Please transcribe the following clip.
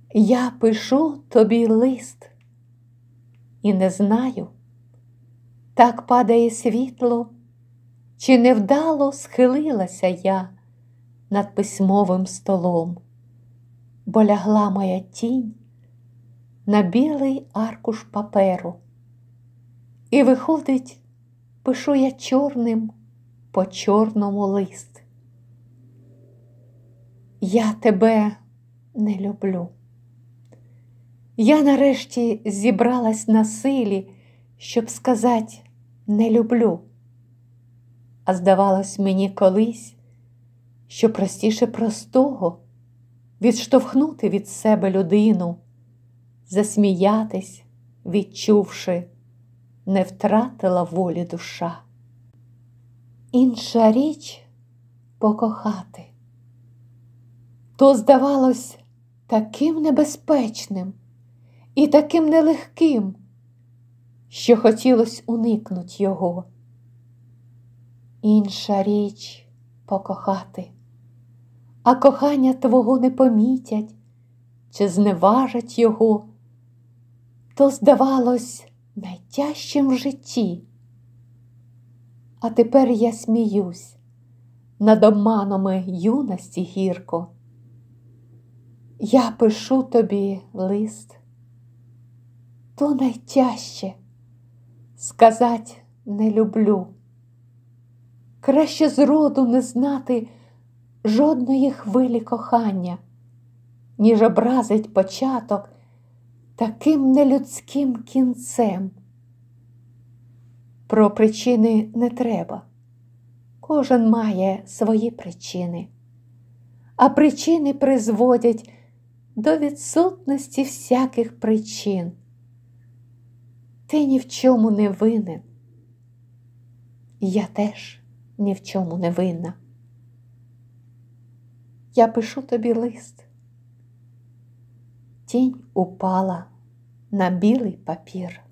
Я пишу тобі лист і не знаю, так падає світло, чи невдало схилилася я над письмовим столом, бо лягла моя тінь на білий аркуш паперу. І виходить, пишу я чорним по чорному лист. Я тебе не люблю. Я нарешті зібралась на силі, щоб сказати «не люблю». А здавалось мені колись, що простіше простого відштовхнути від себе людину, засміятись, відчувши, не втратила волі душа. Інша річ покохати. То здавалось таким небезпечним і таким нелегким, що хотілось уникнуть його. Інша річ покохати, а кохання твого не помітять чи зневажать його, то здавалось найтяжчим в житті. А тепер я сміюсь над обманами юності гірко. Я пишу тобі лист, то найтяжче сказать не люблю. Краще зроду не знати жодної хвилі кохання, ніж образить початок таким нелюдським кінцем. Про причини не треба. Кожен має свої причини. А причини призводять до відсутності всяких причин. Ти ні в чому не винен. Я теж ні в чому не винна. Я пишу тобі лист. Тінь упала на білий папір.